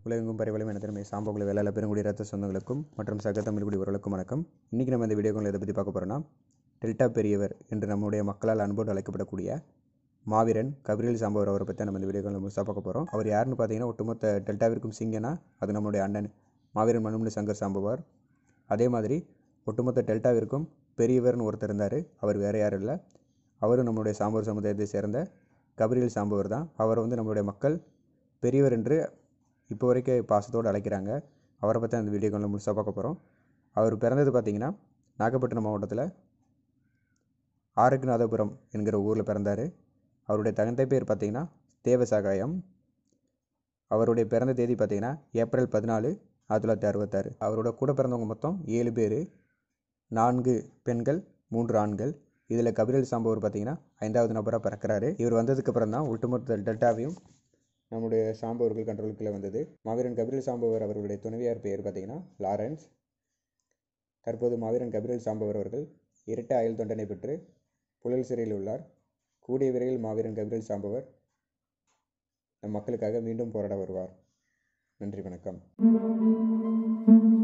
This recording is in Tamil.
உலகெங்கும் பரவலும் என திறமை சாம்பகுல வேளாள பெருங்குடி ரத்த சொந்தங்களுக்கும் மற்றும் சக தமிழ்குடி உறவுகளுக்கும் வணக்கம். இன்றைக்கி நம்ம இந்த வீடியோக்களில் எதை பற்றி பார்க்க போகிறோன்னா, டெல்டா பெரியவர் என்று நம்முடைய மக்களால் அன்போடு அழைக்கப்படக்கூடிய மாவீரன் கபிரியல் சாம்பவர் அவரை பற்றி நம்ம இந்த வீடியோக்களில் முழுசாக பார்க்க போகிறோம். அவர் யாருன்னு பார்த்தீங்கன்னா, ஒட்டுமொத்த டெல்டாவிற்கும் சிங்கனா அது நம்முடைய அண்ணன் மாவீரன் மனுமணி சங்கர் சாம்பவர். அதே மாதிரி ஒட்டுமொத்த டெல்டாவிற்கும் பெரியவர்னு ஒருத்தர் இருந்தார். அவர் வேறு யாரும் இல்லை, அவரும் நம்மளுடைய சாம்பவர் சமுதாயத்தை சேர்ந்த கபிரியல் சாம்பவர் தான். அவரை நம்மளுடைய மக்கள் பெரியவர் என்று இப்போ வரைக்கும் பாசத்தோடு அழைக்கிறாங்க. அவரை பற்றி அந்த வீடியோக்களில் முழுசாக பார்க்க போகிறோம். அவர் பிறந்தது பார்த்திங்கன்னா நாகப்பட்டினம் மாவட்டத்தில் ஆரோக்கியநாதபுரம் என்கிற ஊரில் பிறந்தார். அவருடைய தந்தை பேர் பார்த்திங்கன்னா தேவசகாயம். அவருடைய பிறந்த தேதி பார்த்திங்கன்னா ஏப்ரல் 14, 1966. அவரோட கூட பிறந்தவங்க மொத்தம் 7 பேர், 4 பெண்கள் 3 ஆண்கள். இதில் கபிரியல் சாம்பவர் பார்த்திங்கன்னா 5வது நபராக பிறக்கிறாரு. இவர் வந்ததுக்கப்புறம் தான் ஒட்டுமொத்த டெல்டாவையும் நம்முடைய சாம்பவர்கள் கண்ட்ரோலுக்குள்ளே வந்தது. மாவீரன் கபிரியல் சாம்பவர் அவர்களுடைய துணைவியார் பெயர் பார்த்திங்கன்னா லாரன்ஸ். தற்போது மாவீரன் கபிரியல் சாம்பவர் அவர்கள் இரட்டை ஆயுள் தண்டனை பெற்று புழல் சிறையில் உள்ளார். கூடிய விரைவில் மாவீரன் கபிரியல் சாம்பவர் நம் மக்களுக்காக மீண்டும் போராட வருவார். நன்றி, வணக்கம்.